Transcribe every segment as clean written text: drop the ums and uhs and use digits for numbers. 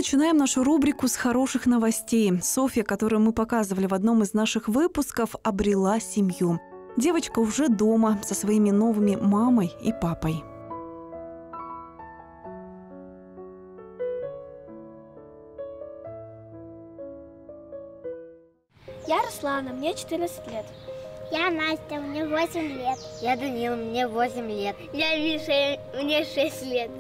начинаем нашу рубрику с хороших новостей. Софья, которую мы показывали в одном из наших выпусков, обрела семью. Девочка уже дома со своими новыми мамой и папой. Я Руслана, мне 14 лет. Я Настя, мне 8 лет. Я Данила, мне 8 лет. Я Миша, мне 6 лет.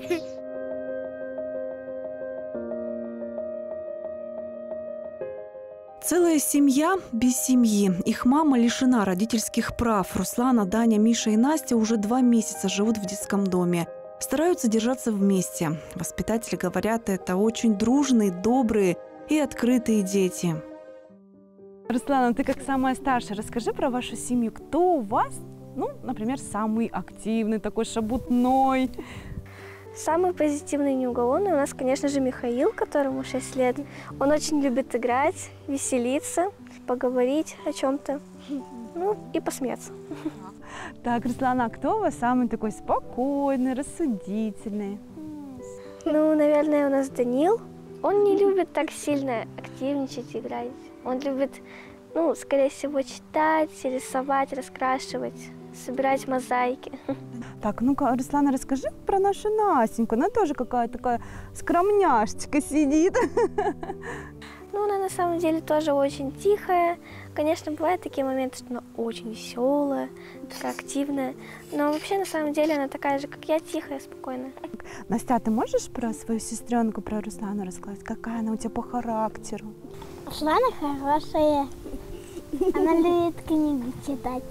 Целая семья без семьи. Их мама лишена родительских прав. Руслана, Даня, Миша и Настя уже 2 месяца живут в детском доме. Стараются держаться вместе. Воспитатели говорят, это очень дружные, добрые и открытые дети. Руслана, ты как самая старшая, расскажи про вашу семью. Кто у вас, например, самый активный, такой шебутной? Самый позитивный и неугомонный у нас, конечно же, Михаил, которому 6 лет. Он очень любит играть, веселиться, поговорить о чем-то, и посмеяться. Так, Руслана, а кто у вас самый такой спокойный, рассудительный? Наверное, у нас Данил. Он не любит так сильно активничать, играть. Он любит, скорее всего, читать, рисовать, раскрашивать, собирать мозаики. Так, ну-ка, Руслана, расскажи про нашу Настеньку. Она тоже какая-то такая скромняшечка сидит. Она на самом деле тоже очень тихая. Конечно, бывают такие моменты, что она очень веселая, такая активная. Но вообще, на самом деле, она такая же, как я, тихая, спокойная. Настя, ты можешь про свою сестренку, про Руслану рассказать? Какая она у тебя по характеру? Руслана хорошая. Она любит книги читать.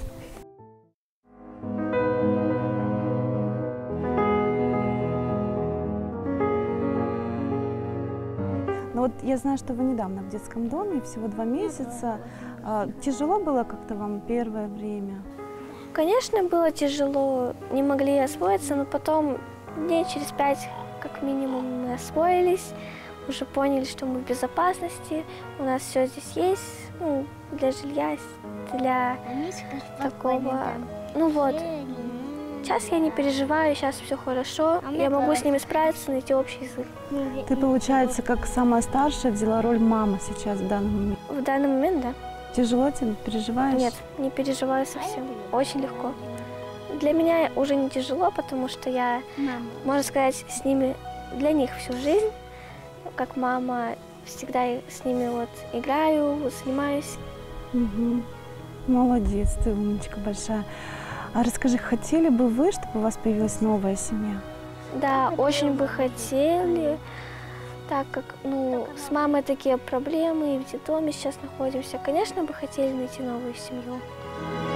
Вот я знаю, что вы недавно в детском доме, всего 2 месяца. Тяжело было как-то вам первое время? Конечно, было тяжело, не могли освоиться, но потом дней через 5 как минимум мы освоились, уже поняли, что мы в безопасности, у нас все здесь есть, для жилья, для такого, Сейчас я не переживаю, сейчас все хорошо, я могу с ними справиться, найти общий язык. Ты, получается, как самая старшая взяла роль мамы сейчас в данный момент? В данный момент, да. Тяжело тебе? Переживаешь? Нет, не переживаю совсем, очень легко. Для меня уже не тяжело, потому что я, можно сказать, с ними, для них всю жизнь, как мама, всегда с ними играю, занимаюсь. Угу. Молодец, ты умничка большая. А расскажи, хотели бы вы, чтобы у вас появилась новая семья? Да, очень бы хотели, так как, с мамой такие проблемы, и в детдоме сейчас находимся. Конечно, бы хотели найти новую семью.